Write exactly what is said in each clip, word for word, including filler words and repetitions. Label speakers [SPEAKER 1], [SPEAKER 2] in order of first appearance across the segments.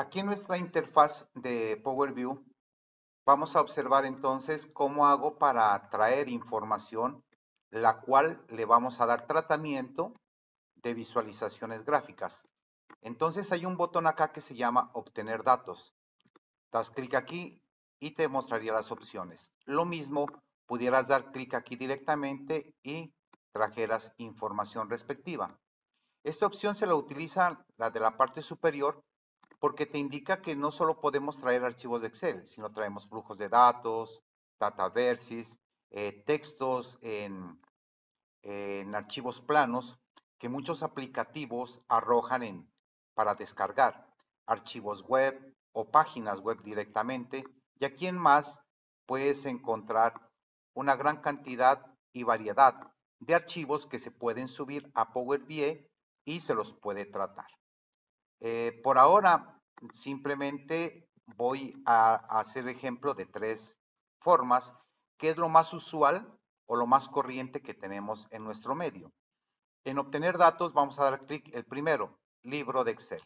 [SPEAKER 1] Aquí en nuestra interfaz de Power B I, vamos a observar entonces cómo hago para traer información, la cual le vamos a dar tratamiento de visualizaciones gráficas. Entonces hay un botón acá que se llama Obtener datos. Das clic aquí y te mostraría las opciones. Lo mismo, pudieras dar clic aquí directamente y trajeras información respectiva. Esta opción se la utiliza la de la parte superior porque te indica que no solo podemos traer archivos de Excel, sino traemos flujos de datos, dataverses, eh, textos en, en archivos planos que muchos aplicativos arrojan en, para descargar, archivos web o páginas web directamente, y aquí en más puedes encontrar una gran cantidad y variedad de archivos que se pueden subir a Power B I y se los puede tratar. Eh, por ahora, simplemente voy a, a hacer ejemplo de tres formas, que es lo más usual o lo más corriente que tenemos en nuestro medio. En obtener datos vamos a dar clic el primero, libro de Excel.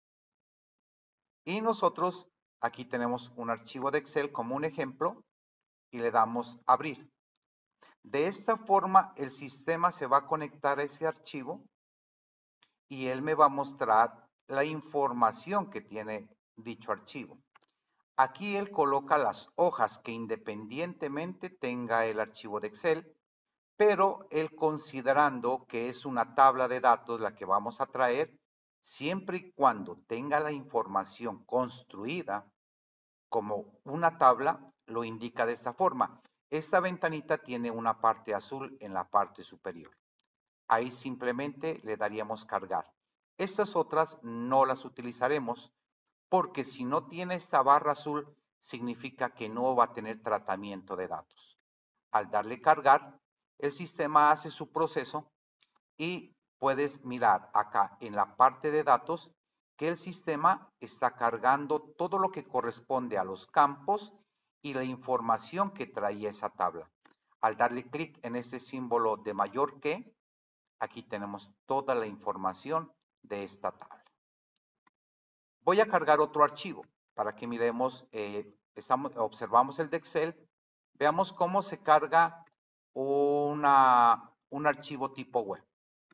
[SPEAKER 1] Y nosotros aquí tenemos un archivo de Excel como un ejemplo y le damos abrir. De esta forma el sistema se va a conectar a ese archivo y él me va a mostrar la información que tiene dicho archivo. Aquí él coloca las hojas que independientemente tenga el archivo de Excel, pero él considerando que es una tabla de datos la que vamos a traer, siempre y cuando tenga la información construida como una tabla, lo indica de esta forma. Esta ventanita tiene una parte azul en la parte superior. Ahí simplemente le daríamos cargar. Estas otras no las utilizaremos porque si no tiene esta barra azul, significa que no va a tener tratamiento de datos. Al darle cargar, el sistema hace su proceso y puedes mirar acá en la parte de datos que el sistema está cargando todo lo que corresponde a los campos y la información que traía esa tabla. Al darle clic en este símbolo de mayor que, aquí tenemos toda la información de esta tabla. Voy a cargar otro archivo para que miremos, eh, estamos, observamos el de Excel, veamos cómo se carga una, un archivo tipo web.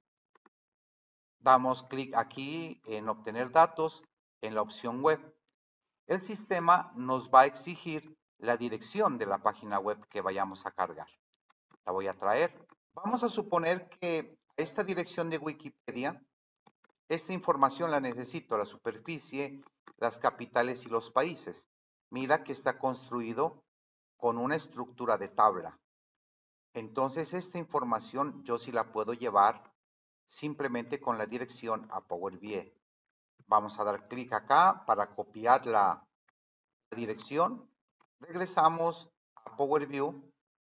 [SPEAKER 1] Damos clic aquí en obtener datos en la opción web. El sistema nos va a exigir la dirección de la página web que vayamos a cargar. La voy a traer. Vamos a suponer que esta dirección de Wikipedia, esta información la necesito, la superficie, las capitales y los países. Mira que está construido con una estructura de tabla. Entonces, esta información yo sí la puedo llevar simplemente con la dirección a Power B I. Vamos a dar clic acá para copiar la dirección. Regresamos a Power B I,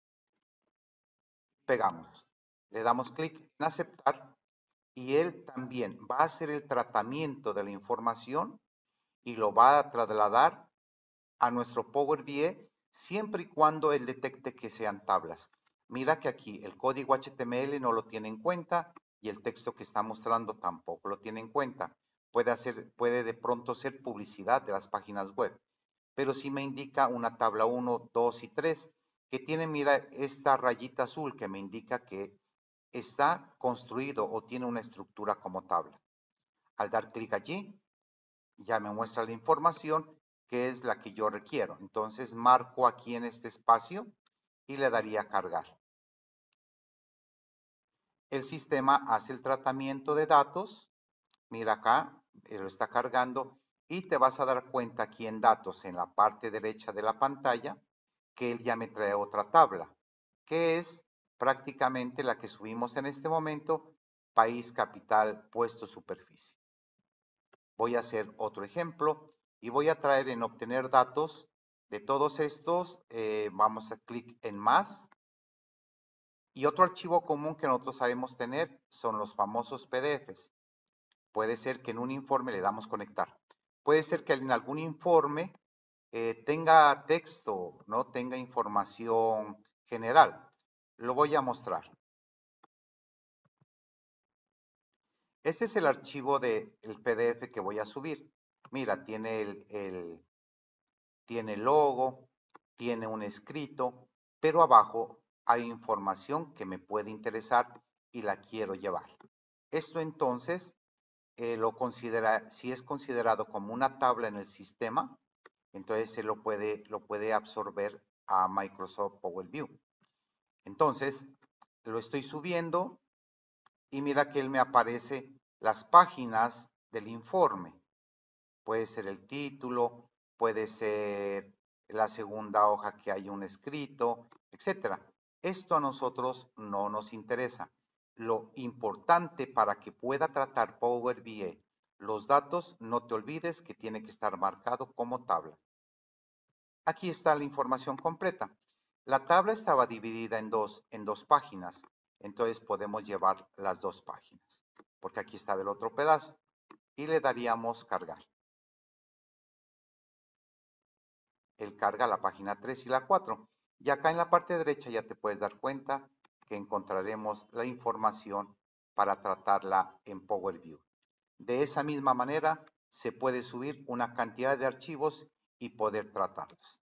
[SPEAKER 1] pegamos. Le damos clic en aceptar y él también va a hacer el tratamiento de la información y lo va a trasladar a nuestro Power B I siempre y cuando él detecte que sean tablas. Mira que aquí el código H T M L no lo tiene en cuenta y el texto que está mostrando tampoco lo tiene en cuenta. Puede, hacer, puede de pronto ser publicidad de las páginas web, pero sí me indica una tabla uno, dos y tres que tiene, mira, esta rayita azul que me indica que está construido o tiene una estructura como tabla. Al dar clic allí, ya me muestra la información que es la que yo requiero. Entonces marco aquí en este espacio y le daría cargar. El sistema hace el tratamiento de datos. Mira acá, lo está cargando y te vas a dar cuenta aquí en datos, en la parte derecha de la pantalla, que él ya me trae otra tabla, que es prácticamente la que subimos en este momento, país, capital, puesto, superficie. Voy a hacer otro ejemplo y voy a traer en obtener datos de todos estos. Eh, vamos a clic en más. Y otro archivo común que nosotros sabemos tener son los famosos P D Fs. Puede ser que en un informe le damos conectar. Puede ser que en algún informe eh, tenga texto, ¿no? Tenga información general. Lo voy a mostrar. Este es el archivo del P D F que voy a subir. Mira, tiene el, el, tiene el logo, tiene un escrito, pero abajo hay información que me puede interesar y la quiero llevar. Esto entonces eh, lo considera, si es considerado como una tabla en el sistema, entonces se lo puede, lo puede absorber a Microsoft Power View. Entonces, lo estoy subiendo y mira que él me aparece las páginas del informe. Puede ser el título, puede ser la segunda hoja que hay un escrito, etcétera. Esto a nosotros no nos interesa. Lo importante para que pueda tratar Power B I los datos, no te olvides que tiene que estar marcado como tabla. Aquí está la información completa. La tabla estaba dividida en dos, en dos páginas, entonces podemos llevar las dos páginas, porque aquí estaba el otro pedazo, y le daríamos cargar. Él carga la página tres y la cuatro, y acá en la parte derecha ya te puedes dar cuenta que encontraremos la información para tratarla en Power View. De esa misma manera se puede subir una cantidad de archivos y poder tratarlos.